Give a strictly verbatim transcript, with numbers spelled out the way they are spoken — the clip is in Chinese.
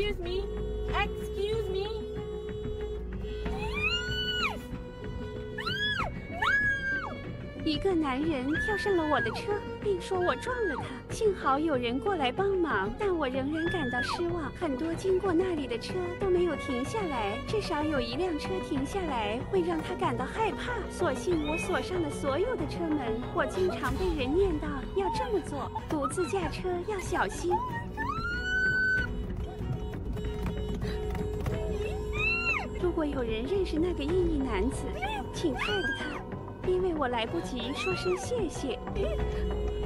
Excuse me, excuse me. 一个男人跳上了我的车，并说我撞了他。幸好有人过来帮忙，但我仍然感到失望。很多经过那里的车都没有停下来，至少有一辆车停下来会让他感到害怕。所幸我锁上了所有的车门。我经常被人念叨要这么做，独自驾车要小心。如果有人认识那个印裔男子，请 tag 他。因为我来不及说声谢谢。